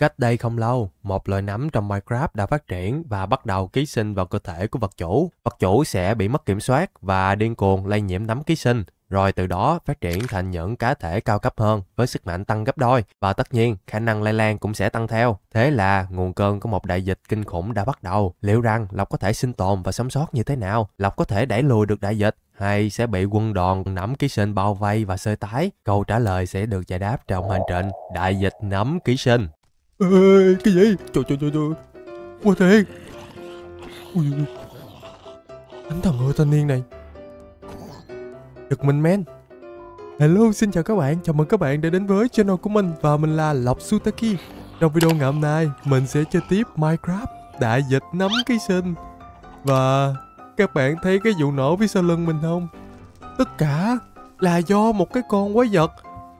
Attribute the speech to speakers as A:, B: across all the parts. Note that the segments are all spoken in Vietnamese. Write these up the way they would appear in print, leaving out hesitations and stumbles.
A: Cách đây không lâu, một loài nấm trong Minecraft đã phát triển và bắt đầu ký sinh vào cơ thể của vật chủ. Vật chủ sẽ bị mất kiểm soát và điên cuồng lây nhiễm nấm ký sinh, rồi từ đó phát triển thành những cá thể cao cấp hơn với sức mạnh tăng gấp đôi, và tất nhiên khả năng lây lan cũng sẽ tăng theo. Thế là nguồn cơn của một đại dịch kinh khủng đã bắt đầu. Liệu rằng Lộc có thể sinh tồn và sống sót như thế nào? Lộc có thể đẩy lùi được đại dịch hay sẽ bị quân đoàn nấm ký sinh bao vây và sơi tái? Câu trả lời sẽ được giải đáp trong hành trình đại dịch nấm ký sinh.
B: Ê, cái gì? Trời trời trời trời. Quá thiệt. Ui, anh thằng ơi thanh niên này. Giật mình men. Hello, xin chào các bạn. Chào mừng các bạn đã đến với channel của mình. Và mình là Lộc Sutaki. Trong video ngày hôm nay, mình sẽ chơi tiếp Minecraft đại dịch nấm ký sinh. Và các bạn thấy cái vụ nổ phía sau lưng mình không? Tất cả là do một cái con quái vật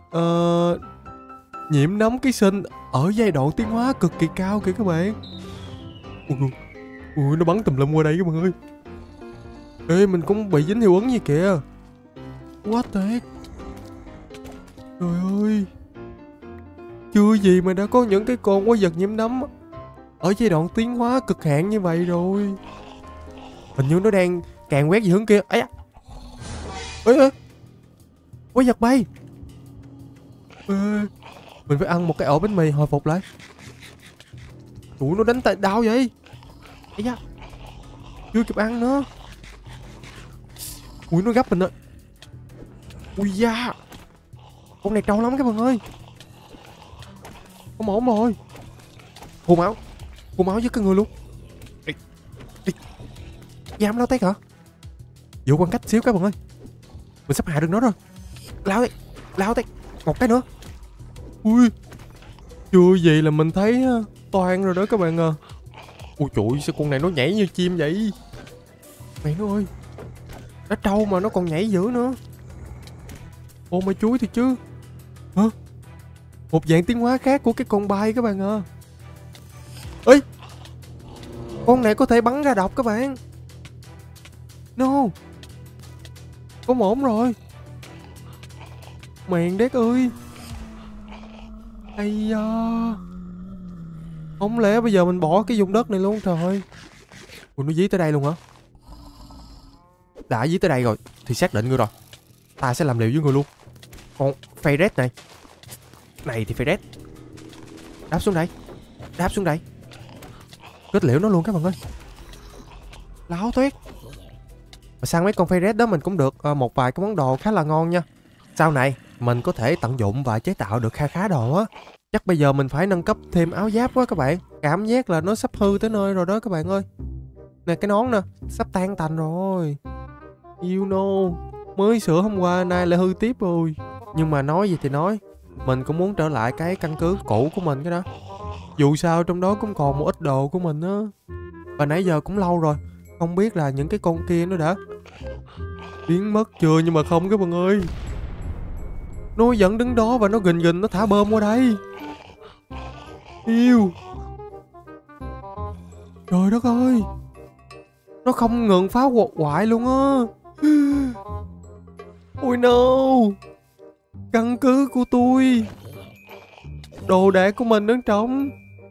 B: nhiễm nấm ký sinh ở giai đoạn tiến hóa cực kỳ cao kìa các bạn. Ui, nó bắn tùm lum qua đây các bạn ơi. Ê, mình cũng bị dính hiệu ứng gì kìa. What the heck? Trời ơi, chưa gì mà đã có những cái con quái vật nhiễm nấm ở giai đoạn tiến hóa cực hạn như vậy rồi. Hình như nó đang càng quét về hướng kia. Ấy da. Ê, quái vật bay. Ê, mình phải ăn một cái ổ bánh mì hồi phục lại. Ủa, nó đánh tay đau vậy? Ấy da, chưa kịp ăn nữa. Ui, nó gấp mình rồi. Ui da, con này trâu lắm các bạn ơi. Không ổn rồi. Hù máu với cái người luôn. Dám lao tét hả? Dụ quan cách xíu các bạn ơi. Mình sắp hạ được nó rồi. Lao tét một cái nữa. Ui, chưa gì là mình thấy toan rồi đó các bạn à. Ui trời, sao con này nó nhảy như chim vậy? Mẹ nó ơi, nó trâu mà nó còn nhảy dữ nữa. Ô mày chuối thì chứ. Hả? Một dạng tiến hóa khác của cái con bay các bạn à. Ê, con này có thể bắn ra độc các bạn. No, không ổn rồi. Mèn đét ơi. Ây da, không lẽ bây giờ mình bỏ cái vùng đất này luôn trời. Ủa, nó dí tới đây luôn hả? Đã dí tới đây rồi thì xác định ngươi rồi. Ta sẽ làm liều với ngươi luôn. Con Ferret này. Này thì Ferret. Đáp xuống đây. Kết liễu nó luôn các bạn ơi. Láo tuyết. Mà săn mấy con Ferret đó mình cũng được một vài cái món đồ khá là ngon nha. Sau này mình có thể tận dụng và chế tạo được khá đồ á. Chắc bây giờ mình phải nâng cấp thêm áo giáp quá các bạn. Cảm giác là nó sắp hư tới nơi rồi đó các bạn ơi. Nè, cái nón nè, sắp tan tành rồi. You know, mới sửa hôm qua nay lại hư tiếp rồi. Nhưng mà nói gì thì nói, mình cũng muốn trở lại cái căn cứ cũ của mình cái đó. Dù sao trong đó cũng còn một ít đồ của mình á. Và nãy giờ cũng lâu rồi, không biết là những cái con kia nó đã biến mất chưa. Nhưng mà không các bạn ơi, nó vẫn đứng đó và nó gình nó thả bom qua đây. Yêu, trời đất ơi, nó không ngừng phá hoại luôn á. Ôi no, căn cứ của tôi, đồ đạc của mình đứng trong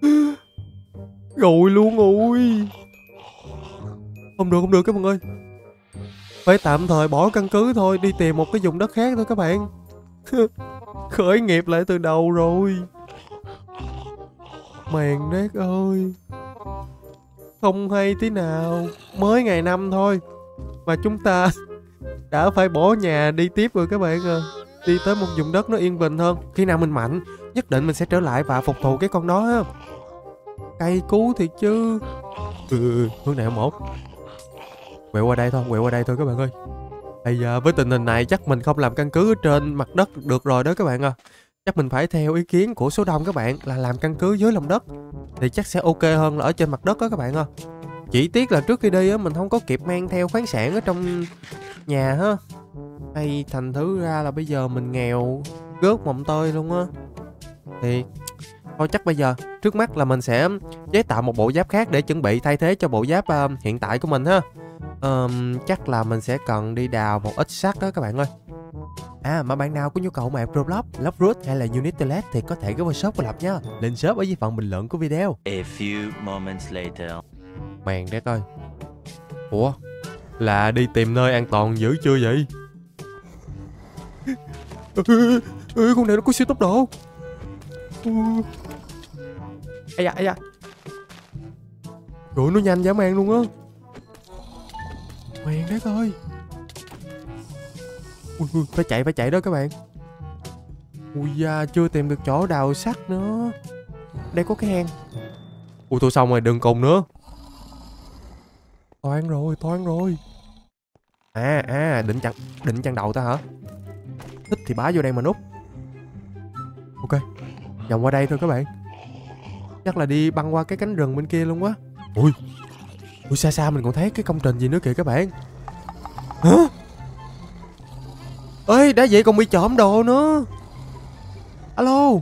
B: rồi luôn ui. Không được các bạn ơi, phải tạm thời bỏ căn cứ thôi, đi tìm một cái vùng đất khác thôi các bạn. Khởi nghiệp lại từ đầu rồi. Mèn đét ơi, không hay tí nào. Mới ngày năm thôi mà chúng ta đã phải bỏ nhà đi tiếp rồi các bạn à. Đi tới một vùng đất nó yên bình hơn. Khi nào mình mạnh, nhất định mình sẽ trở lại và phục thù cái con đó ha. Cay cú thiệt chứ. Hướng này không ổn. Quẹo qua đây thôi các bạn ơi. Bây giờ với tình hình này chắc mình không làm căn cứ ở trên mặt đất được rồi đó các bạn à. Chắc mình phải theo ý kiến của số đông các bạn là làm căn cứ dưới lòng đất thì chắc sẽ ok hơn là ở trên mặt đất đó các bạn à. Chỉ tiếc là trước khi đi á mình không có kịp mang theo khoáng sản ở trong nhà ha. Hay thành thứ ra là bây giờ mình nghèo gớt mồng tơi luôn á. Thì thôi chắc bây giờ trước mắt là mình sẽ chế tạo một bộ giáp khác để chuẩn bị thay thế cho bộ giáp hiện tại của mình ha. Chắc là mình sẽ cần đi đào một ít sắt đó các bạn ơi.
A: À, mà bạn nào có nhu cầu map Roblox, Lockroot hay là Unity thì có thể ghé vào shop của Lập nha. Link shop ở dưới phần bình luận của video.
C: A few moments later.
B: Màn đét ơi. Ủa, là đi tìm nơi an toàn dữ chưa vậy? Con này nó có siêu tốc độ. Ây da. Rồi nó nhanh dã man luôn á. Màn đét ơi. Phải chạy đó các bạn. Ui da, chưa tìm được chỗ đào sắt nữa. Đây có cái hang. Ui thôi xong rồi, đừng cùng nữa. Toan rồi. Định chặn đầu ta hả? Thích thì bá vô đây mà núp. Ok, vòng qua đây thôi các bạn. Chắc là đi băng qua cái cánh rừng bên kia luôn quá. Ui, xa mình còn thấy cái công trình gì nữa kìa các bạn. Hả? Ơi, đã vậy còn bị trộm đồ nữa. Alo.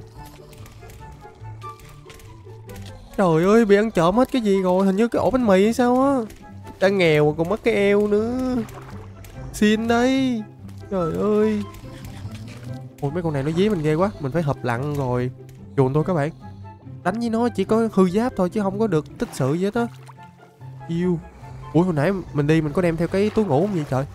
B: Trời ơi, bị ăn trộm hết cái gì rồi. Hình như cái ổ bánh mì hay sao á. Đã nghèo mà còn mất cái eo nữa. Xin đây. Trời ơi. Ôi mấy con này nó dí mình ghê quá. Mình phải hợp lặng rồi chuồn thôi các bạn. Đánh với nó chỉ có hư giáp thôi chứ không có được tích sự gì hết á. Yêu. Ủa hồi nãy mình đi mình có đem theo cái túi ngủ không vậy trời?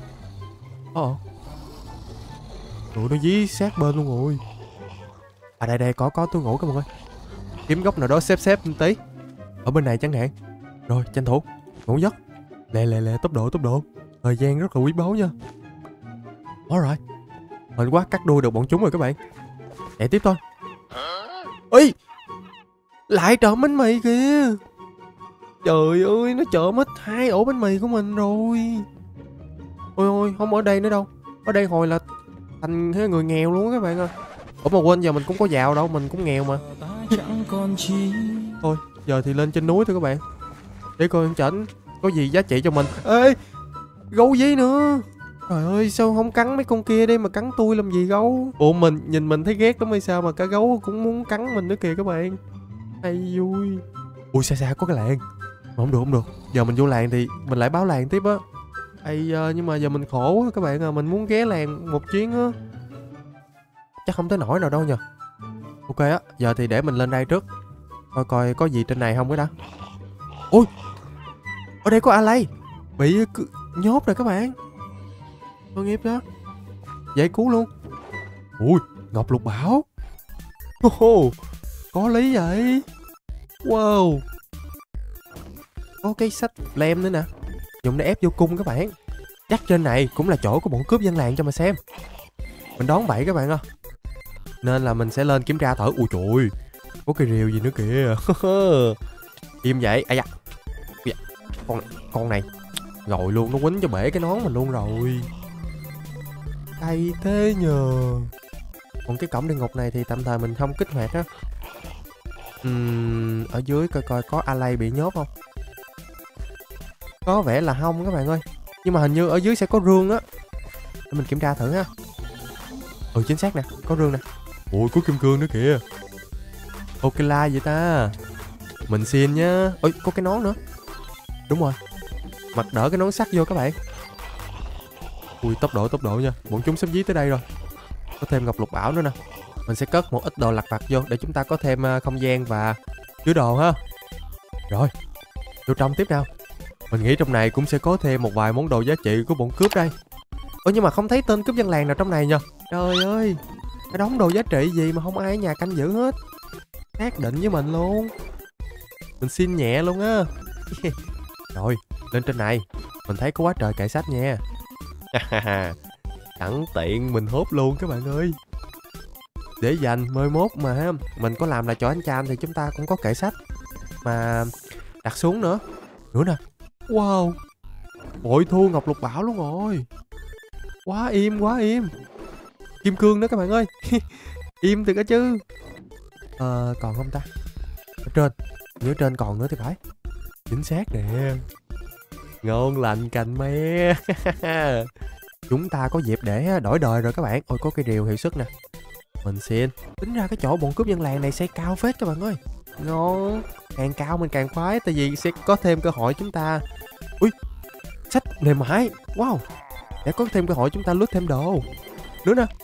B: Tụi nó dí sát bên luôn rồi. À đây có túi ngủ các bạn ơi. Kiếm góc nào đó xếp một tí. Ở bên này chẳng hạn. Rồi tranh thủ ngủ giấc. Lẹ tốc độ. Thời gian rất là quý báu nha. Alright. Hên quá, cắt đuôi được bọn chúng rồi các bạn. Chạy tiếp thôi. Ê, lại trộm bánh mì kìa. Trời ơi, nó trộm hết 2 ổ bánh mì của mình rồi. Ôi, không ở đây nữa đâu. Ở đây hồi là thành người nghèo luôn các bạn ơi. Ủa mà quên, giờ mình cũng có giàu đâu, mình cũng nghèo mà. Thôi, giờ thì lên trên núi thôi các bạn. Để coi anh Chảnh có gì giá trị cho mình. Ê, gấu dí nữa. Trời ơi, sao không cắn mấy con kia đi mà cắn tôi làm gì gấu? Ủa mình nhìn mình thấy ghét lắm hay sao mà cả gấu cũng muốn cắn mình nữa kìa các bạn. Hay vui. Ui xa có cái làng. Mà không được. Giờ mình vô làng thì mình lại báo làng tiếp á. Nhưng mà giờ mình khổ quá các bạn à. Mình muốn ghé làng một chuyến á. Chắc không tới nổi nào đâu nha. Ok á, giờ thì để mình lên đây trước. Coi có gì trên này không cái đã. Ôi, ở đây có Alay. Bị nhốt rồi các bạn. Tội nghiệp đó. Dễ cứu luôn. Ui, ngọc lục bảo. Có lý vậy. Wow. Có cái sách lem nữa nè. Dùng để ép vô cung các bạn. Chắc trên này cũng là chỗ của bọn cướp dân làng cho mà xem. Mình đoán vậy các bạn ơi. Nên là mình sẽ lên kiểm tra thử. Ui trời ơi, có cái rìu gì nữa kìa. Im vậy. Ây da. Con này rồi luôn, nó quýnh cho bể cái nón mình luôn rồi. Hay thế nhờ. Còn cái cổng địa ngục này thì tạm thời mình không kích hoạt á. Ở dưới coi có Alay bị nhốt không. Có vẻ là không các bạn ơi. Nhưng mà hình như ở dưới sẽ có rương á. Để mình kiểm tra thử ha. Chính xác nè, có rương nè. Ôi có kim cương nữa kìa. Ok la vậy ta. Mình xin nhá. Ôi có cái nón nữa. Đúng rồi, mặc đỡ cái nón sắt vô các bạn. Ui tốc độ nha. Bọn chúng sắp dí tới đây rồi. Có thêm ngọc lục bảo nữa nè. Mình sẽ cất một ít đồ lặt vặt vô để chúng ta có thêm không gian và chứa đồ ha. Rồi, vô trong tiếp nào. Mình nghĩ trong này cũng sẽ có thêm một vài món đồ giá trị của bọn cướp đây. Nhưng mà không thấy tên cướp dân làng nào trong này nha. Trời ơi, cái đống đồ giá trị gì mà không ai ở nhà canh giữ hết. Xác định với mình luôn. Mình xin nhẹ luôn á. Rồi, lên trên này. Mình thấy có quá trời kệ sách nha. Sẵn tiện mình hốt luôn các bạn ơi. Để dành 11 mà ha. Mình có làm lại chỗ anh Chan thì chúng ta cũng có kệ sách mà đặt xuống nữa. Nữa nè. Wow, bội thu ngọc lục bảo luôn rồi. Quá im. Kim cương nữa các bạn ơi. Im từ cả chứ. Còn không ta? Ở trên. Ở trên còn nữa thì phải. Chính xác nè. Ngon lành cành me. Chúng ta có dịp để đổi đời rồi các bạn. Ôi có cây rìu hiệu suất nè. Mình xin. Tính ra cái chỗ bọn cướp dân làng này xây cao phết các bạn ơi. Ngon. Càng cao mình càng khoái. Tại vì sẽ có thêm cơ hội chúng ta. Ui, sách mềm mại. Wow. Để có thêm cơ hội chúng ta lướt thêm đồ. Nữa nè.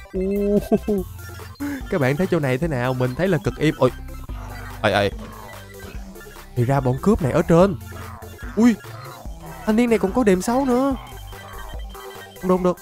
B: Các bạn thấy chỗ này thế nào? Mình thấy là cực im. Ôi. Ơi. Thì ra bọn cướp này ở trên. Ui. Thanh niên này còn có đệm xấu nữa. Không được.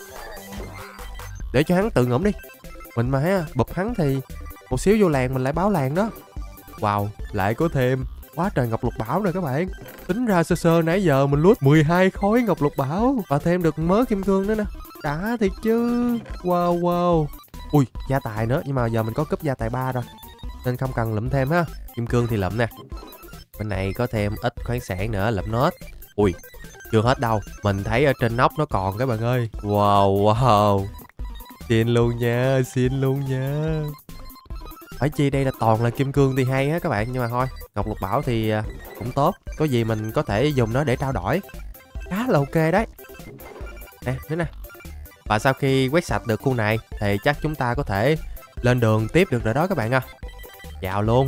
B: Để cho hắn tự ngẫm đi. Mình mà bụp hắn thì một xíu vô làng mình lại báo làng đó. Wow, lại có thêm quá trời ngọc lục bảo rồi các bạn. Tính ra sơ nãy giờ mình lút 12 khối ngọc lục bảo. Và thêm được mớ kim cương nữa nè. Đã thiệt chứ. Wow. Ui, gia tài nữa. Nhưng mà giờ mình có cúp gia tài 3 rồi, nên không cần lụm thêm ha. Kim cương thì lụm nè. Bên này có thêm ít khoáng sản nữa, lụm nốt. Ui, chưa hết đâu. Mình thấy ở trên nóc nó còn các bạn ơi. Wow. Xin luôn nha. Phải chi đây là toàn là kim cương thì hay á các bạn. Nhưng mà thôi, ngọc lục bảo thì cũng tốt. Có gì mình có thể dùng nó để trao đổi. Khá là ok đấy. Nè, thế nè. Và sau khi quét sạch được khu này thì chắc chúng ta có thể lên đường tiếp được rồi đó các bạn à. Dạo luôn.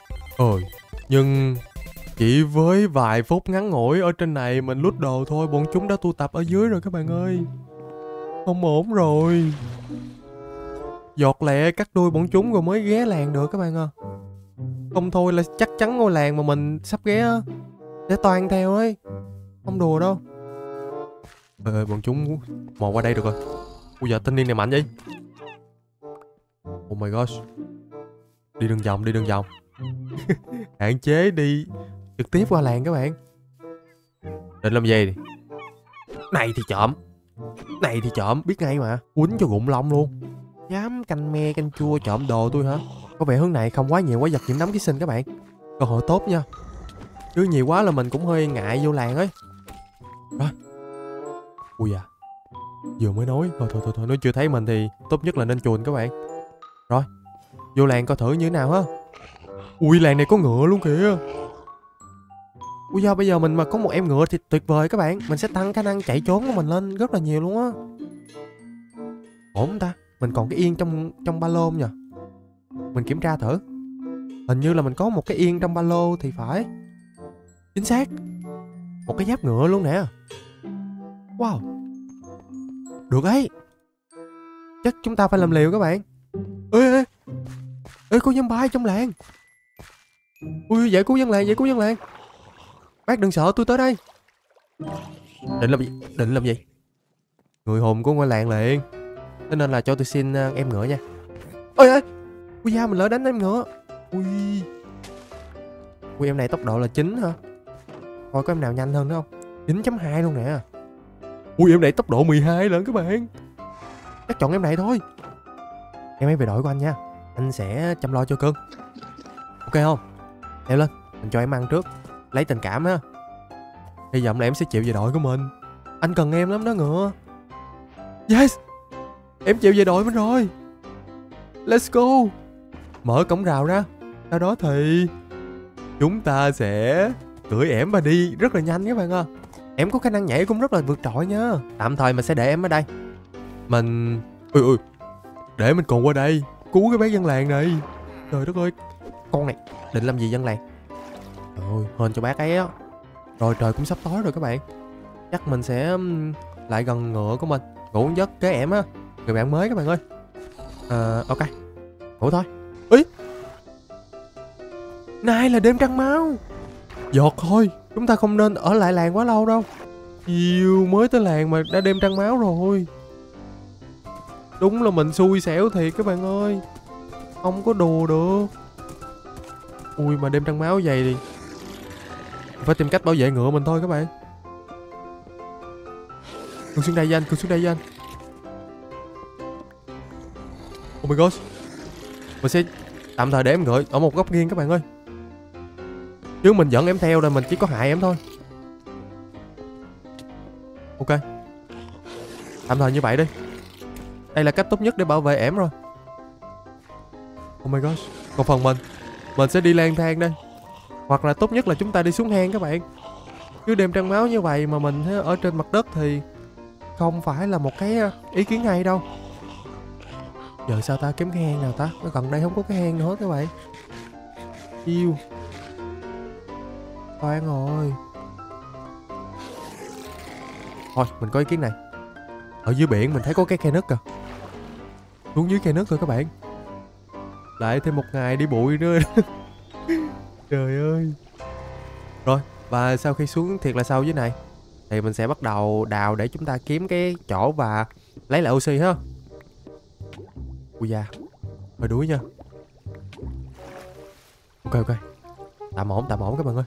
B: Nhưng chỉ với vài phút ngắn ngủi ở trên này mình lút đồ thôi, bọn chúng đã tụ tập ở dưới rồi các bạn ơi. Không ổn rồi. Giọt lẹ cắt đuôi bọn chúng rồi mới ghé làng được các bạn à. Không thôi là chắc chắn ngôi làng mà mình sắp ghé sẽ toàn theo ấy. Không đùa đâu. Ê, bọn chúng mò qua đây được rồi. Ui giờ thanh niên này mạnh vậy. Oh my gosh. Đi đường vòng. Hạn chế đi trực tiếp qua làng các bạn. Định làm gì? Này thì trộm, biết ngay mà. Quýnh cho gụng lông luôn. Dám canh me canh chua trộm đồ tôi hả? Có vẻ hướng này không quá nhiều quái vật nhiễm nấm ký sinh các bạn. Cơ hội tốt nha. Chứ nhiều quá là mình cũng hơi ngại vô làng ấy. Rồi. Ui à. Vừa mới nói. Thôi nó chưa thấy mình thì tốt nhất là nên chuồn các bạn. Rồi. Vô làng coi thử như thế nào ha. Ui làng này có ngựa luôn kìa. Ui do bây giờ mình mà có một em ngựa thì tuyệt vời các bạn. Mình sẽ tăng khả năng chạy trốn của mình lên rất là nhiều luôn á. Ổn không ta? Mình còn cái yên trong ba lô không nhờ? Mình kiểm tra thử. Hình như là mình có một cái yên trong ba lô thì phải. Chính xác. Một cái giáp ngựa luôn nè. Wow. Được ấy. Chắc chúng ta phải làm liều các bạn. Ê có zombie trong làng. Ui giải cứu dân làng. Bác đừng sợ, tôi tới đây. Định làm gì? Người hùng của ngôi làng liền. Thế nên là cho tôi xin em ngựa nha. Ôi ui da mình lỡ đánh em ngựa. Ui em này tốc độ là 9 hả? Coi có em nào nhanh hơn nữa không? 9.2 luôn nè. Ui em này tốc độ 12 lần các bạn. Chắc chọn em này thôi. Em hãy về đội của anh nha. Anh sẽ chăm lo cho cưng. Ok không? Leo lên. Mình cho em ăn trước. Lấy tình cảm ha. Hy vọng là em sẽ chịu về đội của mình. Anh cần em lắm đó ngựa. Yes. Em chịu về đội mình rồi. Let's go. Mở cổng rào ra. Sau đó thì chúng ta sẽ cưỡi ẻm và đi rất là nhanh các bạn ơi. Em có khả năng nhảy cũng rất là vượt trội nha. Tạm thời mình sẽ để em ở đây. Mình... Ui để mình còn qua đây cứu cái bác dân làng này. Trời đất ơi. Con này định làm gì dân làng? Trời ơi hên cho bác ấy á. Rồi trời cũng sắp tối rồi các bạn. Chắc mình sẽ lại gần ngựa của mình. Ngủ giấc kế ẻm á. Người bạn mới các bạn ơi. Ok. Ngủ thôi. Ý. Nay là đêm trăng máu. Giọt thôi. Chúng ta không nên ở lại làng quá lâu đâu. Chiều mới tới làng mà đã đêm trăng máu rồi. Đúng là mình xui xẻo thiệt các bạn ơi. Không có đùa được. Ui mà đêm trăng máu vậy thì phải tìm cách bảo vệ ngựa mình thôi các bạn. Cưng xuống đây với anh. Oh my god. Mình sẽ tạm thời để em ngựa ở một góc nghiêng các bạn ơi. Chứ mình dẫn em theo là mình chỉ có hại em thôi. Ok. Tạm thời như vậy đi. Đây là cách tốt nhất để bảo vệ em rồi. Oh my god. Còn phần mình sẽ đi lang thang đây. Hoặc là tốt nhất là chúng ta đi xuống hang các bạn. Chứ đêm trăng máu như vậy mà mình ở trên mặt đất thì không phải là một cái ý kiến hay đâu. Giờ sao ta, kiếm cái hang nào ta? Ở gần đây không có cái hang nữa các bạn. Yêu. Toan rồi. Thôi mình có ý kiến này. Ở dưới biển mình thấy có cái khe nứt kìa. Xuống dưới khe nước thôi các bạn. Lại thêm một ngày đi bụi nữa. Trời ơi. Rồi, và sau khi xuống thiệt là sâu dưới này thì mình sẽ bắt đầu đào để chúng ta kiếm cái chỗ và lấy lại oxy ha. Ui da, hơi đuối nha. Ok. Tạm ổn các bạn ơi.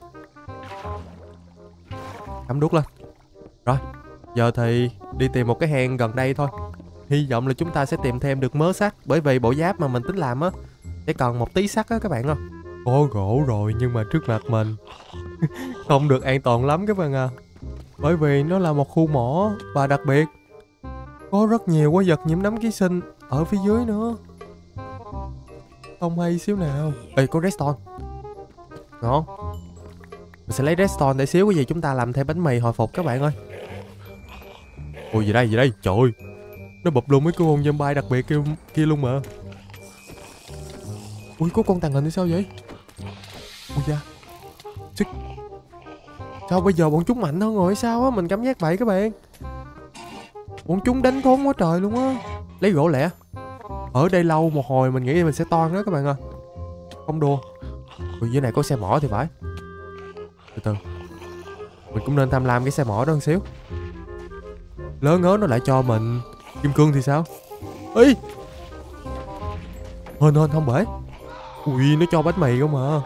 B: Cắm đuốc lên. Rồi, giờ thì đi tìm một cái hang gần đây thôi. Hy vọng là chúng ta sẽ tìm thêm được mớ sắt. Bởi vì bộ giáp mà mình tính làm á sẽ cần một tí sắt á các bạn ơi. Có gỗ rồi nhưng mà trước mặt mình không được an toàn lắm các bạn à. Bởi vì nó là một khu mỏ. Và đặc biệt có rất nhiều quái vật nhiễm nấm ký sinh ở phía dưới nữa. Không hay xíu nào. Ê, có redstone. Ngon. Mình sẽ lấy redstone để xíu cái gì chúng ta làm thêm bánh mì hồi phục các bạn ơi. Ôi gì đây trời ơi. Nó bụp luôn mấy con zombie đặc biệt kia luôn mà. Ui có con tàng hình hay sao vậy? Ui da. Sao bây giờ bọn chúng mạnh hơn rồi hay sao á? Mình cảm giác vậy các bạn. Bọn chúng đánh thốn quá trời luôn á. Lấy gỗ lẻ. Ở đây lâu một hồi mình nghĩ mình sẽ toan đó các bạn ơi. Không đùa. Ui dưới này có xe mỏ thì phải. Từ từ. Mình cũng nên tham lam cái xe mỏ đó một xíu. Lớn ngớ nó lại cho mình kim cương thì sao? Ê. Hên không bể. Ui nó cho bánh mì không mà.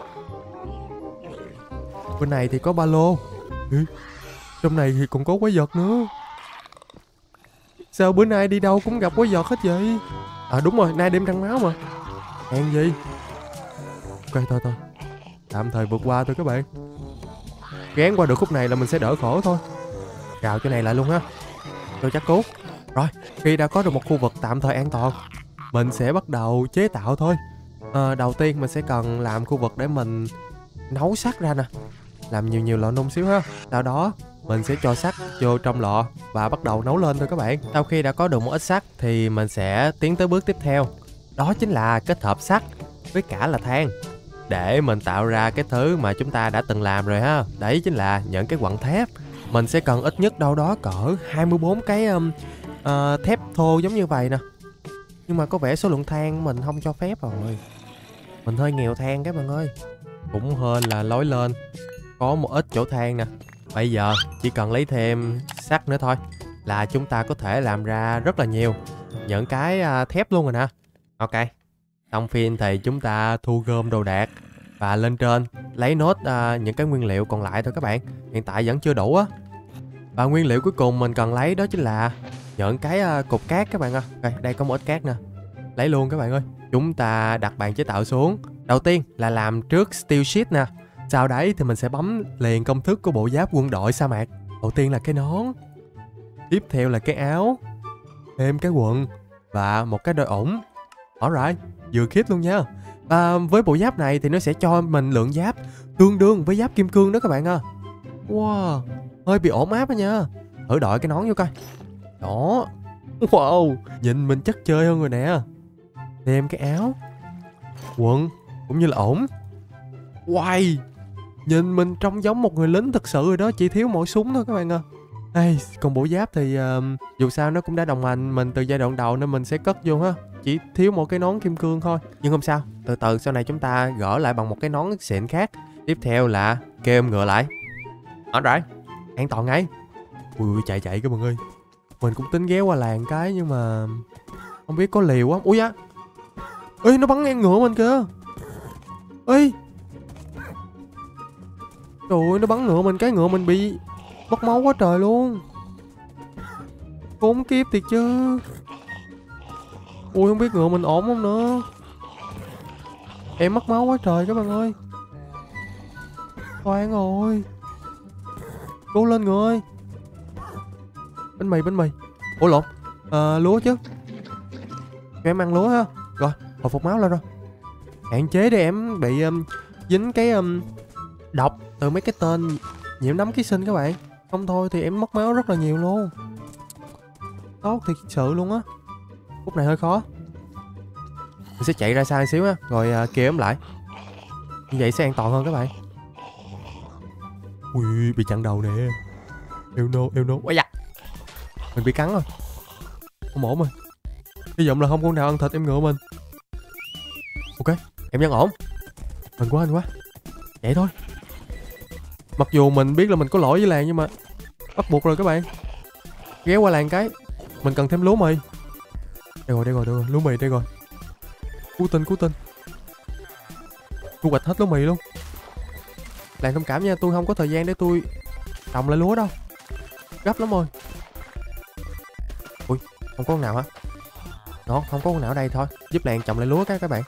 B: Bên này thì có ba lô. Ê, trong này thì còn có quái vật nữa. Sao bữa nay đi đâu cũng gặp quái vật hết vậy? À đúng rồi, nay đêm trăng máu mà. Hèn gì. Ok thôi. Tạm thời vượt qua thôi các bạn. Gán qua được khúc này là mình sẽ đỡ khổ thôi. Rào chỗ này lại luôn ha. Tôi chắc cốt. Rồi, khi đã có được một khu vực tạm thời an toàn, mình sẽ bắt đầu chế tạo thôi. Đầu tiên mình sẽ cần làm khu vực để mình nấu sắt ra nè. Làm nhiều lò nung xíu ha. Sau đó mình sẽ cho sắt vô trong lò và bắt đầu nấu lên thôi các bạn. Sau khi đã có được một ít sắt thì mình sẽ tiến tới bước tiếp theo. Đó chính là kết hợp sắt với cả là than để mình tạo ra cái thứ mà chúng ta đã từng làm rồi ha. Đấy chính là những cái quặng thép. Mình sẽ cần ít nhất đâu đó cỡ 24 cái thép thô giống như vậy nè. Nhưng mà có vẻ số lượng than mình không cho phép rồi. Mình hơi nghèo than các bạn ơi. Cũng hên là lối lên có một ít chỗ than nè. Bây giờ chỉ cần lấy thêm sắt nữa thôi là chúng ta có thể làm ra rất là nhiều những cái thép luôn rồi nè. Ok. Xong phim thì chúng ta thu gom đồ đạc và lên trên lấy nốt những cái nguyên liệu còn lại thôi các bạn. Hiện tại vẫn chưa đủ á. Và nguyên liệu cuối cùng mình cần lấy đó chính là những cái cục cát các bạn ơi. Đây có một ít cát nè. Lấy luôn các bạn ơi. Chúng ta đặt bàn chế tạo xuống. Đầu tiên là làm trước steel sheet nè. Sau đấy thì mình sẽ bấm liền công thức của bộ giáp quân đội sa mạc. Đầu tiên là cái nón. Tiếp theo là cái áo. Thêm cái quần. Và một cái đôi ủng. Alright, vừa khít luôn nha. Và với bộ giáp này thì nó sẽ cho mình lượng giáp tương đương với giáp kim cương đó các bạn à. Wow, hơi bị ổn áp đó nha. Thử đội cái nón vô coi. Đó. Wow, nhìn mình chất chơi hơn rồi nè. Thêm cái áo, quần cũng như là ổn. Wow, nhìn mình trông giống một người lính thực sự rồi đó. Chỉ thiếu mỗi súng thôi các bạn à. Hey, còn bộ giáp thì dù sao nó cũng đã đồng hành mình từ giai đoạn đầu nên mình sẽ cất vô ha. Chỉ thiếu một cái nón kim cương thôi. Nhưng không sao, từ từ sau này chúng ta gỡ lại bằng một cái nón xịn khác. Tiếp theo là kêu ngựa lại. Rồi, an toàn ngay. Ui chạy các bạn ơi. Mình cũng tính ghé qua làng cái nhưng mà không biết có liều quá. Ui da. Ê nó bắn ngang ngựa mình kìa. Ê. Trời ơi nó bắn ngựa mình, cái ngựa mình bị mất máu quá trời luôn. Khốn kiếp thiệt chứ. Ui không biết ngựa mình ổn không nữa. Em mất máu quá trời các bạn ơi. Toan rồi. Cố lên ngựa ơi. Bánh mì. Ủa lộn. Lúa chứ. Cho em ăn lúa ha. Rồi hồi phục máu lên rồi. Hạn chế để em bị dính cái độc từ mấy cái tên nhiễm nấm ký sinh các bạn. Không thôi thì em mất máu rất là nhiều luôn. Tốt thiệt sự luôn á. Khúc này hơi khó. Mình sẽ chạy ra xa một xíu á. Rồi kêu em lại. Như vậy sẽ an toàn hơn các bạn. Ui bị chặn đầu nè. Eo no. Ôi da. Mình bị cắn rồi. Không ổn rồi. Hy vọng là không con nào ăn thịt em ngựa mình. Ok, em vẫn ổn. Anh quá. Vậy thôi. Mặc dù mình biết là mình có lỗi với làng nhưng mà bắt buộc rồi các bạn. Ghé qua làng cái. Mình cần thêm lúa mì. Đây rồi. Lúa mì đây rồi. Cứu tinh. Thu hoạch hết lúa mì luôn. Làng thông cảm nha, tôi không có thời gian để tôi trồng lại lúa đâu. Gấp lắm rồi. Ui, không có con nào hả? Đó, không có con nào ở đây thôi. Giúp làng trồng lại lúa các bạn.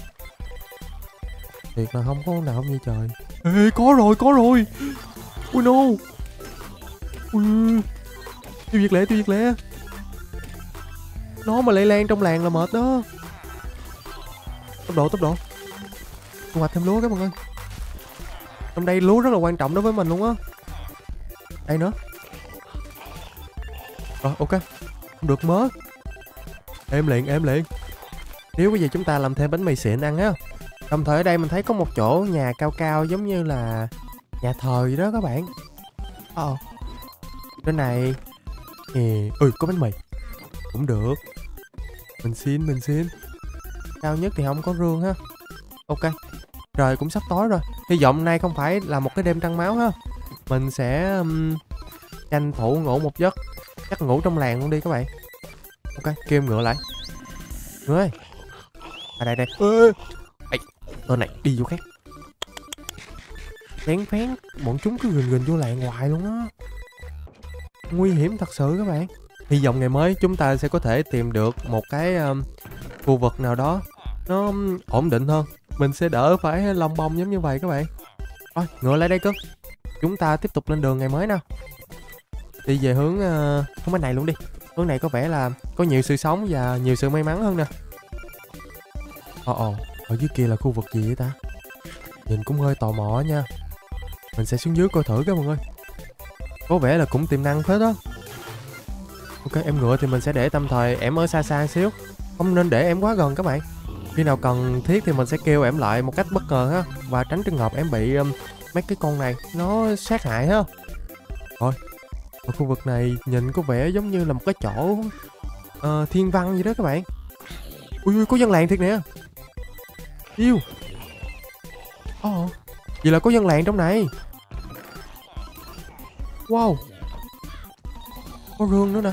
B: Thiệt là không có con nào không như trời. Ê, có rồi. Ui no. Ui. Tiêu diệt lẹ. Nó mà lây lan trong làng là mệt đó. Tốc độ. Thu hoạch thêm lúa các bạn ơi. Trong đây lúa rất là quan trọng đối với mình luôn á. Đây nữa. Rồi ok. Không được mớ. Em liền. Nếu bây giờ chúng ta làm thêm bánh mì xịn ăn á. Đồng thời ở đây mình thấy có một chỗ nhà cao giống như là nhà thờ vậy đó các bạn. Bên này. Có bánh mì. Cũng được. Mình xin. Cao nhất thì không có rương ha. Ok. Trời cũng sắp tối rồi. Hy vọng nay không phải là một cái đêm trăng máu ha. Mình sẽ tranh thủ ngủ một giấc. Chắc ngủ trong làng luôn đi các bạn. Ok, kêu ngựa lại. Ngựa ơi. Đây. Ê, tên này đi vô khác. Phén. Bọn chúng cứ gình vô làng hoài luôn á. Nguy hiểm thật sự các bạn. Hy vọng ngày mới chúng ta sẽ có thể tìm được một cái khu vực nào đó nó ổn định hơn. Mình sẽ đỡ phải lông bông giống như vậy các bạn. Thôi, ngựa lại đây cưng. Chúng ta tiếp tục lên đường ngày mới nào. Đi về hướng bên này luôn đi. Hướng này có vẻ là có nhiều sự sống và nhiều sự may mắn hơn nè. Ở dưới kia là khu vực gì vậy ta? Nhìn cũng hơi tò mò nha. Mình sẽ xuống dưới coi thử các bạn ơi. Có vẻ là cũng tiềm năng phết đó. Ok, em ngựa thì mình sẽ để tạm thời em ở xa xíu. Không nên để em quá gần các bạn. Khi nào cần thiết thì mình sẽ kêu em lại một cách bất ngờ ha. Và tránh trường hợp em bị mấy cái con này nó sát hại ha. Thôi, ở khu vực này nhìn có vẻ giống như là một cái chỗ thiên văn vậy đó các bạn. Ui, có dân làng thiệt nè. Yêu. Vậy là có dân làng trong này. Wow. Có rương nữa nè.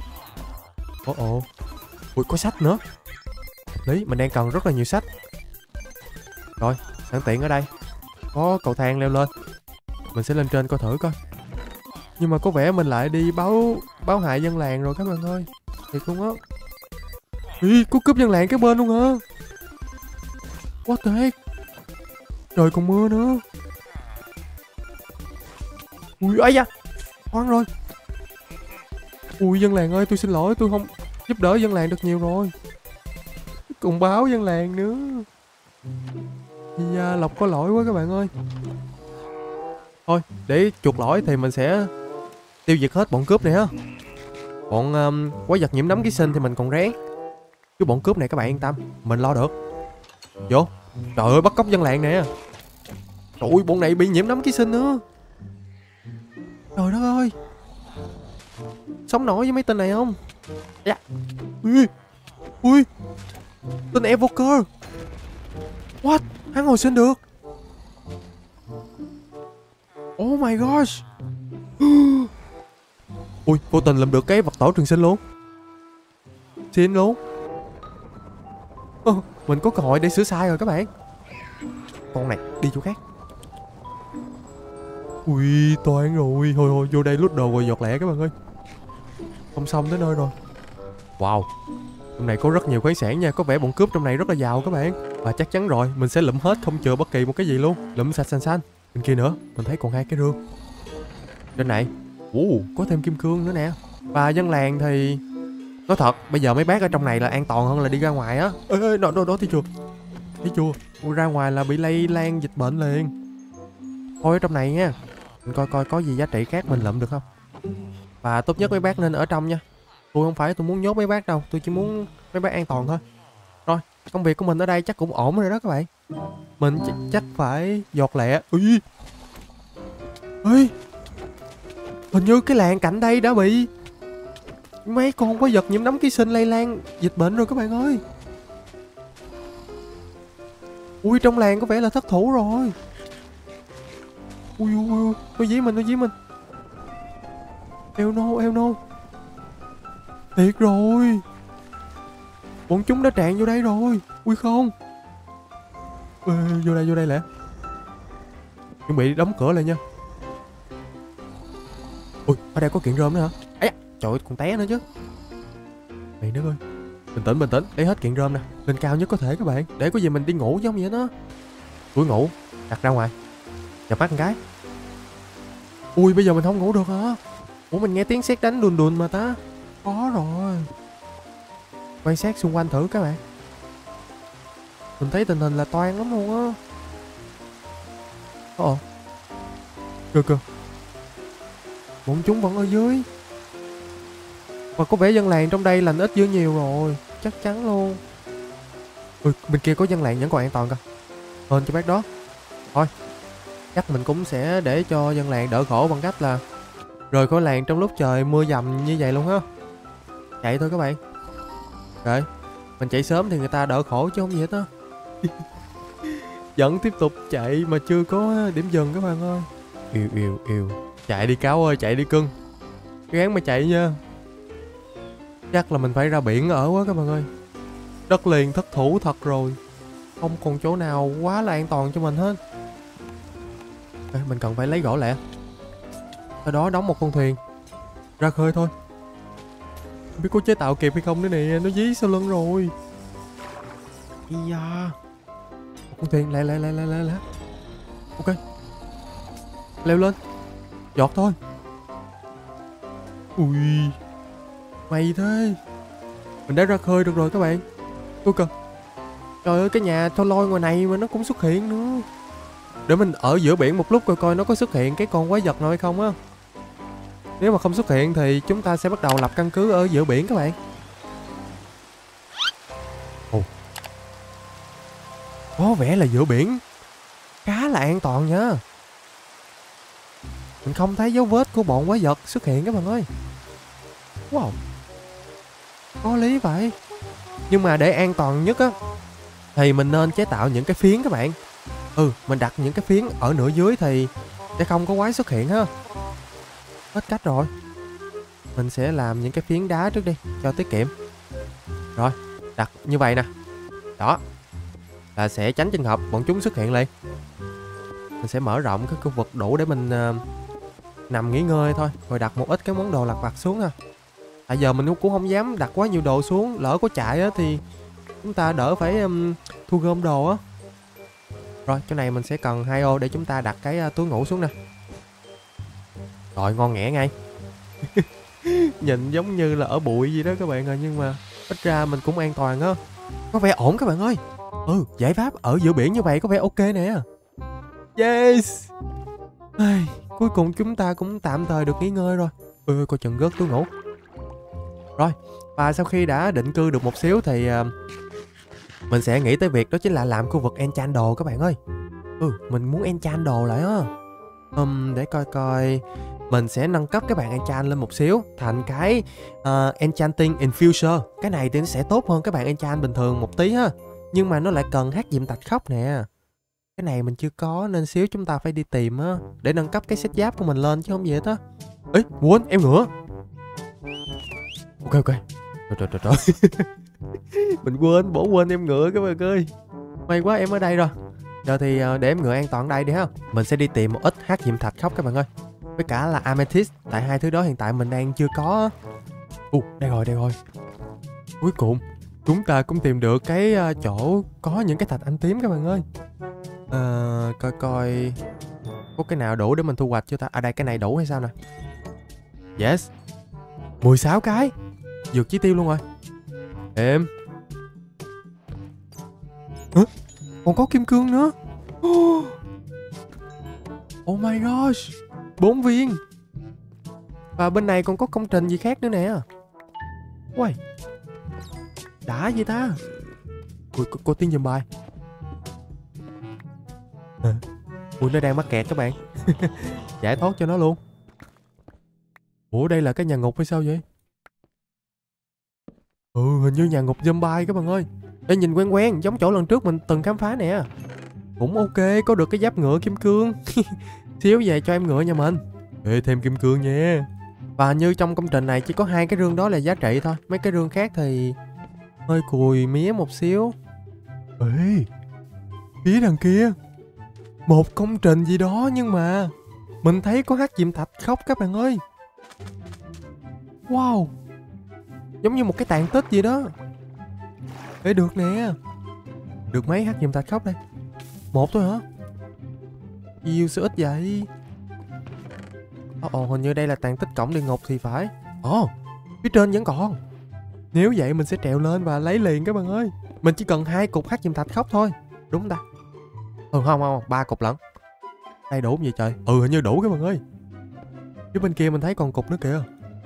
B: Ui, có sách nữa. Lý, mình đang cần rất là nhiều sách. Rồi, sẵn tiện ở đây có cầu thang leo lên. Mình sẽ lên trên coi thử coi. Nhưng mà có vẻ mình lại đi báo hại dân làng rồi các bạn ơi. Thiệt luôn á. Ý, có cướp dân làng cái bên luôn hả? What the heck? Trời còn mưa nữa. Ui, ấy da. Hoang rồi. Ui, dân làng ơi, tôi xin lỗi, tôi không giúp đỡ dân làng được nhiều rồi. Cùng báo dân làng nữa. Da, Lộc có lỗi quá các bạn ơi. Thôi, để chuộc lỗi thì mình sẽ tiêu diệt hết bọn cướp này ha. Bọn quái vật nhiễm nấm ký sinh thì mình còn ráng. Chứ bọn cướp này các bạn yên tâm, mình lo được. Vô. Trời ơi, bắt cóc dân làng nè. Trời ơi, bọn này bị nhiễm nấm ký sinh nữa. Trời đất ơi. Sống nổi với mấy tên này không? Yeah. Ui. Tên Evoker. What? Hắn hồi sinh được. Oh my gosh. Ui, vô tình làm được cái vật tổ trường sinh luôn. Xin luôn. Mình có cơ hội để sửa sai rồi các bạn. Con này đi chỗ khác. Ui, toan rồi. Thôi vô đây lút đồ rồi giọt lẹ các bạn ơi. Không xong tới nơi rồi. Wow, trong này có rất nhiều khoáng sản nha. Có vẻ bọn cướp trong này rất là giàu các bạn. Và chắc chắn rồi, mình sẽ lụm hết, không chừa bất kỳ một cái gì luôn. Lụm sạch xanh. Bên kia nữa, mình thấy còn 2 cái rương. Trên này, có thêm kim cương nữa nè. Và dân làng thì nói thật, bây giờ mấy bác ở trong này là an toàn hơn là đi ra ngoài á. Ê, đó thấy chưa? Ra ngoài là bị lây lan dịch bệnh liền. Thôi ở trong này nha. Mình coi có gì giá trị khác mình lụm được không. Và tốt nhất mấy bác nên ở trong nha. Tôi không phải tôi muốn nhốt mấy bác đâu, tôi chỉ muốn mấy bác an toàn thôi. Rồi, công việc của mình ở đây chắc cũng ổn rồi đó các bạn. Mình chắc phải giọt lẹ. Ê, hình như cái làng cạnh đây đã bị Mấy con quái vật nhiễm nấm ký sinh lây lan dịch bệnh rồi các bạn ơi. Ui, trong làng có vẻ là thất thủ rồi. Ui ui ui, nó dí mình, nó dí mình. Eo no. Thiệt rồi. Bọn chúng đã tràn vô đây rồi. Ui không. Ê, vô đây lẹ. Chuẩn bị đóng cửa lại nha. Ui, ở đây có kiện rơm nữa hả? Ấy da, trời ơi, còn té nữa chứ. Mày nước ơi. Bình tĩnh, lấy hết kiện rơm nè. Lên cao nhất có thể các bạn. Để có gì mình đi ngủ chứ không vậy đó. Túi ngủ, đặt ra ngoài. Chập mắt một cái. Ui, bây giờ mình không ngủ được hả? Ủa, mình nghe tiếng sét đánh đùn đùn mà ta. Có rồi. Quan sát xung quanh thử các bạn. Mình thấy tình hình là toan lắm luôn á. Ồ. Kìa. Bọn chúng vẫn ở dưới. Và có vẻ dân làng trong đây lành ít dữ nhiều rồi. Chắc chắn luôn. Ui, bên kia có dân làng vẫn còn an toàn cơ. Hên cho bác đó. Thôi, chắc mình cũng sẽ để cho dân làng đỡ khổ bằng cách là rời khỏi làng trong lúc trời mưa dầm như vậy luôn ha. Chạy thôi các bạn. Rồi, mình chạy sớm thì người ta đỡ khổ chứ không gì hết á. Vẫn tiếp tục chạy mà chưa có điểm dừng các bạn ơi. Yêu. Chạy đi cáo ơi, chạy đi cưng. Gắng mà chạy nha. Chắc là mình phải ra biển ở quá các bạn ơi. Đất liền thất thủ thật rồi. Không còn chỗ nào quá là an toàn cho mình hết. Ê, mình cần phải lấy gỗ lẹ. Sau đó đóng một con thuyền ra khơi thôi. Không biết có chế tạo kịp hay không nữa nè. Nó dí sau lưng rồi. Dạ. Một con thuyền lẹ. Ok. Leo lên. Giọt thôi. Ui, may thế. Mình đã ra khơi được rồi các bạn. Ui cơ. Trời ơi, cái nhà Thor Lôi ngoài này mà nó cũng xuất hiện nữa. Để mình ở giữa biển một lúc coi nó có xuất hiện cái con quái vật nào hay không á. Nếu mà không xuất hiện thì chúng ta sẽ bắt đầu lập căn cứ ở giữa biển các bạn. Ồ. Có vẻ là giữa biển khá là an toàn nha. Mình không thấy dấu vết của bọn quái vật xuất hiện các bạn ơi. Wow. Có lý vậy. Nhưng mà để an toàn nhất á thì mình nên chế tạo những cái phiến các bạn. Mình đặt những cái phiến ở nửa dưới thì sẽ không có quái xuất hiện ha. Hết cách rồi. Mình sẽ làm những cái phiến đá trước đi cho tiết kiệm. Rồi, đặt như vậy nè. Đó. Là sẽ tránh trường hợp bọn chúng xuất hiện liền. Mình sẽ mở rộng cái khu vực đủ để mình nằm nghỉ ngơi thôi. Rồi đặt một ít cái món đồ lặt vặt xuống ha. Tại giờ mình cũng không dám đặt quá nhiều đồ xuống. Lỡ có chạy á thì chúng ta đỡ phải thu gom đồ á. Rồi, chỗ này mình sẽ cần 2 ô để chúng ta đặt cái túi ngủ xuống nè. Rồi, ngon nghẻ ngay. Nhìn giống như là ở bụi gì đó các bạn ơi. Nhưng mà ít ra mình cũng an toàn á. Có vẻ ổn các bạn ơi. Giải pháp ở giữa biển như vậy có vẻ ok nè. Yes. Cuối cùng chúng ta cũng tạm thời được nghỉ ngơi rồi. Coi chừng rớt túi ngủ. Rồi, và sau khi đã định cư được một xíu thì mình sẽ nghĩ tới việc đó chính là làm khu vực enchant đồ các bạn ơi. Mình muốn enchant đồ lại á. Để coi. Mình sẽ nâng cấp cái bạn enchant lên một xíu thành cái enchanting infuser. Cái này thì nó sẽ tốt hơn các bạn enchant bình thường một tí ha. Nhưng mà nó lại cần hát diệm tạch khóc nè. Cái này mình chưa có nên xíu chúng ta phải đi tìm á. Để nâng cấp cái set giáp của mình lên chứ không vậy đó. Ê, quên, em ngựa. Ok. Trời. Mình bỏ quên em ngựa các bạn ơi. May quá em ở đây rồi. Giờ thì để em ngựa an toàn ở đây đi ha. Mình sẽ đi tìm một ít hát diệm thạch khóc các bạn ơi. Với cả là amethyst. Tại hai thứ đó hiện tại mình đang chưa có. Đây rồi. Cuối cùng chúng ta cũng tìm được cái chỗ có những cái thạch anh tím các bạn ơi. Coi có cái nào đủ để mình thu hoạch chưa ta? Đây cái này đủ hay sao nè? Yes. 16 cái. Vượt chỉ tiêu luôn rồi. Em. Hả? Còn có kim cương nữa. Oh my gosh. 4 viên. Và bên này còn có công trình gì khác nữa nè. Uầy. Đã vậy ta. Có tiếng giùm bài. Nó đang mắc kẹt các bạn. Giải thoát cho nó luôn. Ủa đây là cái nhà ngục hay sao vậy? Hình như nhà ngục zombie các bạn ơi. Ê, nhìn quen quen, giống chỗ lần trước mình từng khám phá nè. Cũng ok, có được cái giáp ngựa kim cương. Xíu về cho em ngựa nhà mình. Ê, thêm kim cương nha. Và như trong công trình này chỉ có 2 cái rương đó là giá trị thôi. Mấy cái rương khác thì hơi cùi mía một xíu. Ê, phía đằng kia một công trình gì đó, nhưng mà mình thấy có hắc diệm thạch khóc các bạn ơi. Wow, giống như một cái tàn tích gì đó. Ê, được nè. Được mấy hắc diệm thạch khóc đây? Một thôi hả? Yêu sao ít vậy? Hình như đây là tàn tích cổng địa ngục thì phải. Phía trên vẫn còn. Nếu vậy mình sẽ trèo lên và lấy liền các bạn ơi. Mình chỉ cần 2 cục hắc diệm thạch khóc thôi, đúng không ta? Không, 3 cục lận. Đây đủ không vậy trời? Hình như đủ các bạn ơi. Phía bên kia mình thấy còn cục nữa kìa.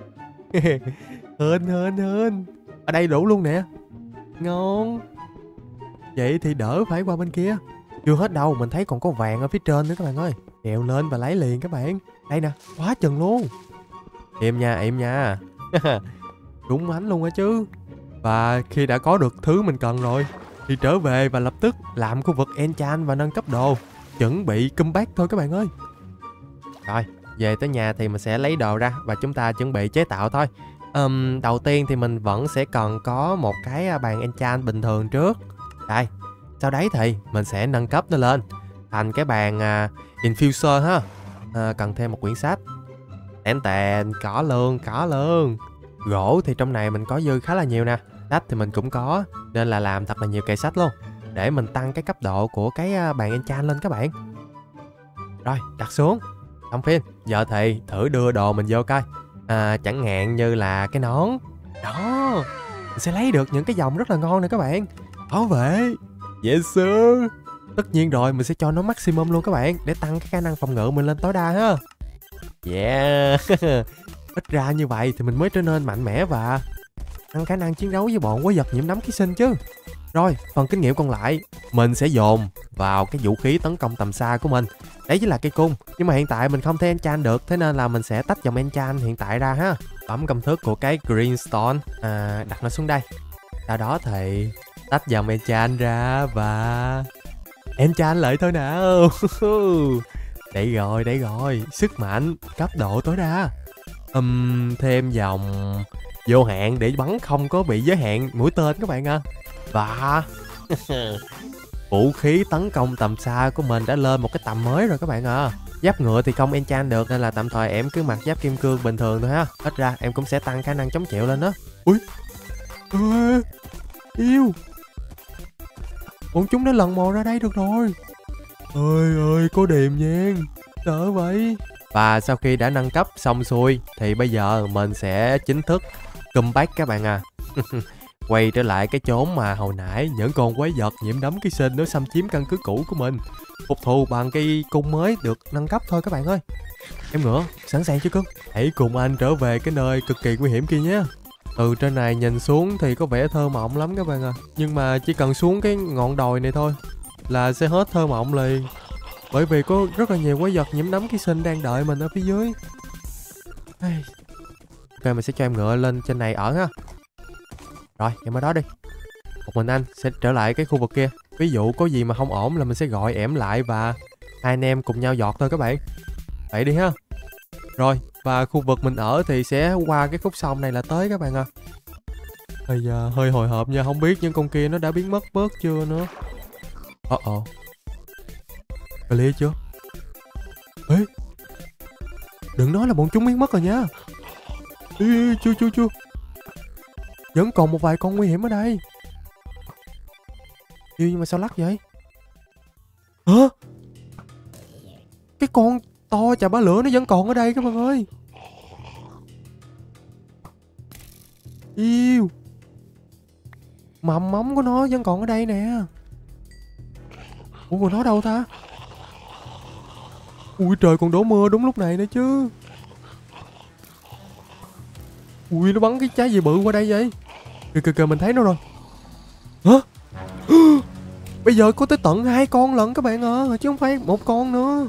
B: Hên. Ở đây đủ luôn nè. Ngon. Vậy thì đỡ phải qua bên kia. Chưa hết đâu, mình thấy còn có vàng ở phía trên nữa các bạn ơi. Trèo lên và lấy liền các bạn. Đây nè, quá chừng luôn. Em nha. Đúng ánh luôn á chứ. Và khi đã có được thứ mình cần rồi thì trở về và lập tức làm khu vực enchant và nâng cấp đồ. Chuẩn bị comeback thôi các bạn ơi. Rồi, về tới nhà thì mình sẽ lấy đồ ra và chúng ta chuẩn bị chế tạo thôi. Đầu tiên thì mình vẫn sẽ cần có một cái bàn enchant bình thường trước. Đây, sau đấy thì mình sẽ nâng cấp nó lên thành cái bàn infuser ha. Cần thêm một quyển sách. Tèn, có luôn. Gỗ thì trong này mình có dư khá là nhiều nè. Sách thì mình cũng có, nên là làm thật là nhiều kệ sách luôn, để mình tăng cái cấp độ của cái bàn enchant lên các bạn. Rồi, đặt xuống. Xong phim, giờ thì thử đưa đồ mình vô coi. Chẳng hạn như là cái nón. Đó, mình sẽ lấy được những cái dòng rất là ngon nè các bạn. Bảo vệ. Yes sir. Tất nhiên rồi, mình sẽ cho nó maximum luôn các bạn, để tăng cái khả năng phòng ngự mình lên tối đa ha. Yeah. Ít ra như vậy thì mình mới trở nên mạnh mẽ và tăng khả năng chiến đấu với bọn quái vật nhiễm nấm ký sinh chứ. Rồi, phần kinh nghiệm còn lại mình sẽ dồn vào cái vũ khí tấn công tầm xa của mình. Đấy chính là cây cung. Nhưng mà hiện tại mình không thể enchant được, thế nên là mình sẽ tách dòng enchant hiện tại ra ha. Bấm công thức của cái Greenstone, đặt nó xuống đây. Sau đó thì tách dòng enchant ra và enchant lại thôi nào. Đây rồi, sức mạnh cấp độ tối đa. Thêm dòng vô hạn để bắn không có bị giới hạn mũi tên các bạn ạ. Và vũ khí tấn công tầm xa của mình đã lên một cái tầm mới rồi các bạn ạ. Giáp ngựa thì không enchant được, nên là tạm thời em cứ mặc giáp kim cương bình thường thôi ha. Ít ra em cũng sẽ tăng khả năng chống chịu lên đó. Ui, yêu, bọn chúng đã lần mò ra đây được rồi. Ơi, có điềm nha. Đỡ vậy. Và sau khi đã nâng cấp xong xuôi thì bây giờ mình sẽ chính thức comeback các bạn à. Quay trở lại cái chốn mà hồi nãy những con quái vật nhiễm đấm ký sinh nó xâm chiếm căn cứ cũ của mình. Phục thù bằng cái cung mới được nâng cấp thôi các bạn ơi. Em ngựa, sẵn sàng chưa cưng? Hãy cùng anh trở về cái nơi cực kỳ nguy hiểm kia nhé. Từ trên này nhìn xuống thì có vẻ thơ mộng lắm các bạn à. Nhưng mà chỉ cần xuống cái ngọn đồi này thôi là sẽ hết thơ mộng liền. Bởi vì có rất là nhiều quái vật nhiễm nấm ký sinh đang đợi mình ở phía dưới. Ok, mình sẽ cho em ngựa lên trên này ở ha. Rồi, em ở đó đi. Một mình anh sẽ trở lại cái khu vực kia. Ví dụ có gì mà không ổn là mình sẽ gọi ẻm lại và hai anh em cùng nhau dọt thôi các bạn. Vậy đi ha. Rồi, và khu vực mình ở thì sẽ qua cái khúc sông này là tới các bạn à. Bây giờ hơi hồi hộp nha, không biết những con kia nó đã biến mất bớt chưa nữa. Clear chưa? Ê, đừng nói là bọn chúng biến mất rồi nha. Chưa. Vẫn còn một vài con nguy hiểm ở đây. Nhưng mà sao lắc vậy? Hả? Cái con to chà bá lửa nó vẫn còn ở đây các bạn ơi. Yêu, mầm móng của nó vẫn còn ở đây nè. Ủa, nó đâu ta? Ui trời, còn đổ mưa đúng lúc này nữa chứ. Ui, nó bắn cái trái gì bự qua đây vậy? Kìa, mình thấy nó rồi. Hả? Bây giờ có tới tận 2 con lận các bạn ạ, chứ không phải một con nữa.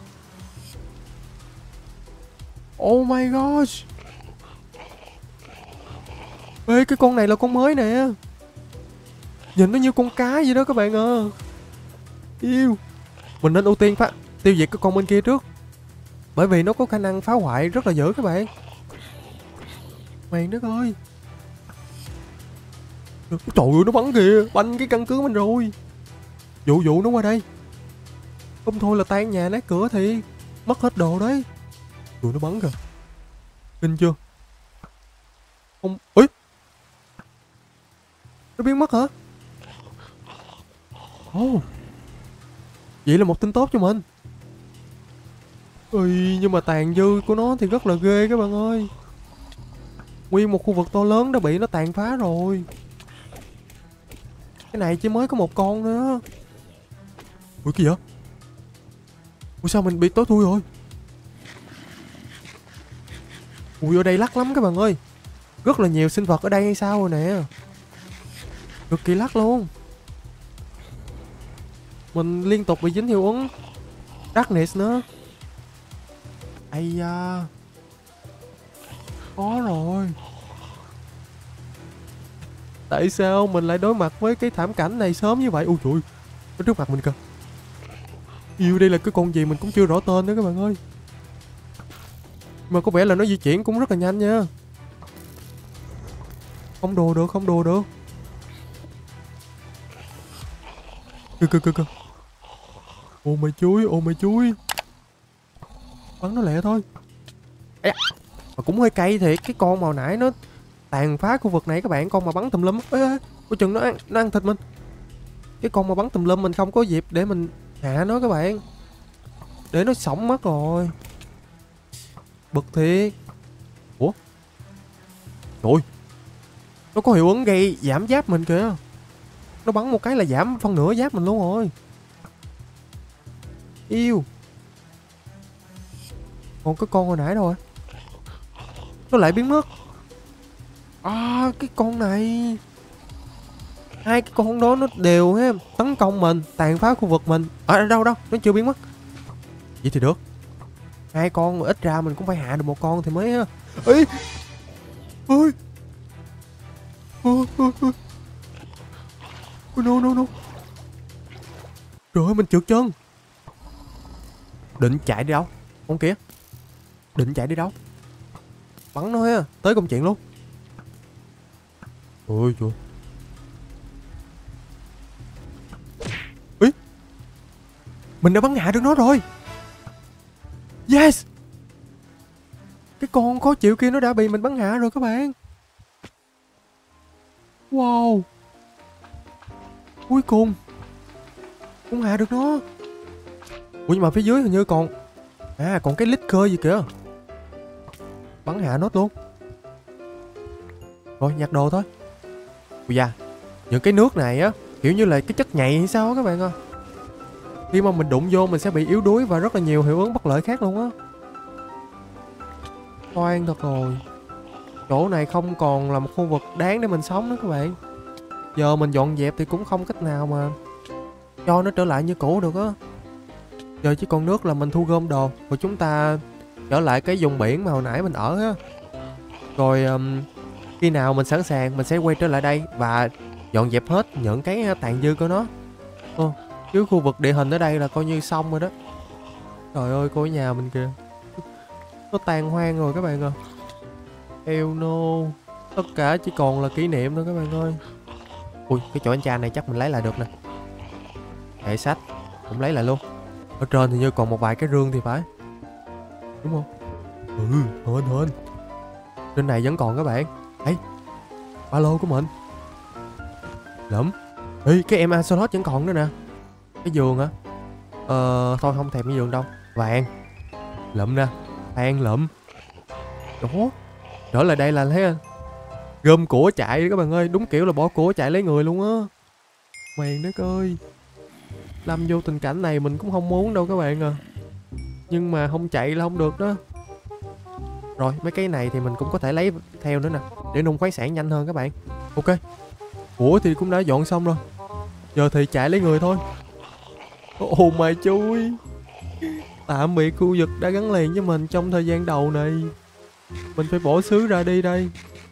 B: Oh my gosh. Ê, cái con này là con mới nè. Nhìn nó như con cá vậy đó các bạn à. Yêu. Mình nên ưu tiên tiêu diệt cái con bên kia trước, bởi vì nó có khả năng phá hoại rất là dữ các bạn. Mày đất ơi. Trời ơi, nó bắn kìa, banh cái căn cứ mình rồi. Dụ nó qua đây. Không thôi là tan nhà nát cửa thì mất hết đồ đấy. Tụi nó bắn kìa. Kinh chưa? Không. Ê, nó biến mất hả? Ồ, vậy là một tin tốt cho mình. Ui, nhưng mà tàn dư của nó thì rất là ghê các bạn ơi. Nguyên một khu vực to lớn đã bị nó tàn phá rồi. Cái này chỉ mới có một con nữa. Ui, cái gì vậy? Ui, sao mình bị tối thui rồi? Ui, ở đây lắc lắm các bạn ơi. Rất là nhiều sinh vật ở đây hay sao rồi nè. Cực kỳ lắc luôn. Mình liên tục bị dính hiệu ứng Darkness nữa. Ây da. Có rồi. Tại sao mình lại đối mặt với cái thảm cảnh này sớm như vậy? Ui trời, nó trước mặt mình kìa. Yêu, đây là cái con gì mình cũng chưa rõ tên nữa các bạn ơi. Mà có vẻ là nó di chuyển cũng rất là nhanh nha. Không đùa được, không đùa được. Kìa. Ô mày chui. Bắn nó lẹ thôi. Ê, mà cũng hơi cay thiệt. Cái con màu nãy nó tàn phá khu vực này các bạn. Con mà bắn tùm lum. Ê, coi chừng nó ăn thịt mình. Cái con mà bắn tùm lum mình không có dịp để mình hạ nó các bạn. Để nó sống mất rồi. Bực thiệt. Ủa? Trời, nó có hiệu ứng gây giảm giáp mình kìa. Nó bắn một cái là giảm phân nửa giáp mình luôn rồi. Yêu. Còn cái con hồi nãy rồi, nó lại biến mất. À, cái con này. Hai cái con đó nó đều ha, tấn công mình, tàn phá khu vực mình. Ở đâu, nó chưa biến mất. Vậy thì được. Hai con mà ít ra mình cũng phải hạ được một con thì mới. Ê. Ôi. No. Trời ơi, mình trượt chân. Định chạy đi đâu? Con kìa. Định chạy đi đâu? Bắn nó ha, tới công chuyện luôn. Ôi trời. Ý, mình đã bắn hạ được nó rồi. Yes. Cái con khó chịu kia nó đã bị mình bắn hạ rồi các bạn. Wow. Cuối cùng cũng hạ được nó. Ủa, nhưng mà phía dưới hình như còn cái lít cơ gì kìa. Bắn hạ nốt luôn. Rồi, nhặt đồ thôi. Ui da, những cái nước này á kiểu như là cái chất nhầy hay sao á các bạn ơi. Khi mà mình đụng vô mình sẽ bị yếu đuối và rất là nhiều hiệu ứng bất lợi khác luôn á. Toan thật rồi. Chỗ này không còn là một khu vực đáng để mình sống nữa các bạn. Giờ mình dọn dẹp thì cũng không cách nào mà cho nó trở lại như cũ được á. Giờ chỉ còn nước là mình thu gom đồ rồi chúng ta trở lại cái vùng biển mà hồi nãy mình ở á. Rồi khi nào mình sẵn sàng mình sẽ quay trở lại đây và dọn dẹp hết những cái tàn dư của nó. Chứ khu vực địa hình ở đây là coi như xong rồi đó. Trời ơi, coi nhà mình kìa. Nó tàn hoang rồi các bạn ơi. Hell no. Tất cả chỉ còn là kỷ niệm thôi các bạn ơi. Ui, cái chỗ anh cha này chắc mình lấy lại được nè. Kệ sách cũng lấy lại luôn. Ở trên thì như còn một vài cái rương thì phải. Đúng không? Hên. Trên này vẫn còn các bạn. Ê, ba lô của mình. Lẫm. Ê, cái em Axolotl vẫn còn nữa nè. Cái giường hả? Thôi không thèm cái giường đâu. Vàng. Lụm nè. Than lụm. Đó. Trở lại đây là thấy gom của chạy các bạn ơi. Đúng kiểu là bỏ của chạy lấy người luôn á. Mày đất ơi. Lâm vô tình cảnh này mình cũng không muốn đâu các bạn à. Nhưng mà không chạy là không được đó. Rồi mấy cái này thì mình cũng có thể lấy theo nữa nè, để nung khoáng sản nhanh hơn các bạn. Ok. Ủa thì cũng đã dọn xong rồi. Giờ thì chạy lấy người thôi. Ồ mày chui. Tạm biệt khu vực đã gắn liền với mình trong thời gian đầu này. Mình phải bỏ xứ ra đi đây.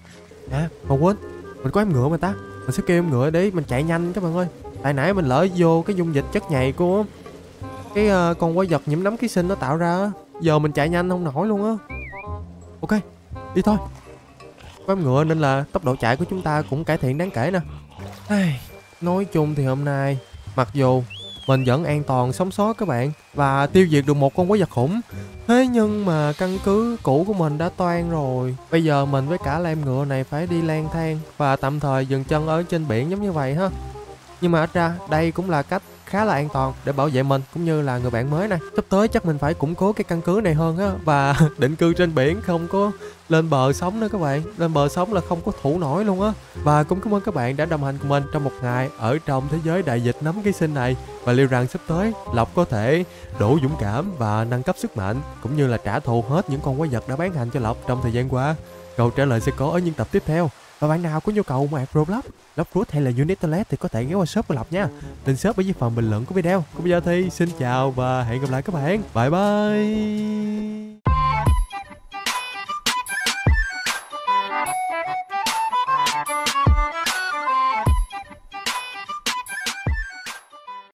B: À mà quên, mình có em ngựa mà ta. Mình sẽ kêu em ngựa để mình chạy nhanh các bạn ơi. Tại nãy mình lỡ vô cái dung dịch chất nhầy của cái con quái vật nhiễm nấm ký sinh nó tạo ra á. Giờ mình chạy nhanh không nổi luôn á. Ok, đi thôi. Có em ngựa nên là tốc độ chạy của chúng ta cũng cải thiện đáng kể nè. Nói chung thì hôm nay mặc dù mình vẫn an toàn sống sót các bạn và tiêu diệt được một con quái vật khủng, thế nhưng mà căn cứ cũ của mình đã toang rồi. Bây giờ mình với cả em ngựa này phải đi lang thang và tạm thời dừng chân ở trên biển giống như vậy ha. Nhưng mà ít ra đây cũng là cách khá là an toàn để bảo vệ mình cũng như là người bạn mới này. Sắp tới chắc mình phải củng cố cái căn cứ này hơn á và định cư trên biển, không có lên bờ sống nữa các bạn. Lên bờ sống là không có thủ nổi luôn á. Và cũng cảm ơn các bạn đã đồng hành cùng mình trong một ngày ở trong thế giới đại dịch nấm ký sinh này. Và liệu rằng sắp tới Lộc có thể đủ dũng cảm và nâng cấp sức mạnh cũng như là trả thù hết những con quái vật đã bán hành cho Lộc trong thời gian qua. Câu trả lời sẽ có ở những tập tiếp theo. Và bạn nào có nhu cầu mua Roblox, Lofroot hay là Unit Toilet thì có thể ghé qua shop của Lộc nha. Link shop ở dưới phần bình luận của video. Còn bây giờ thì xin chào và hẹn gặp lại các bạn. Bye bye.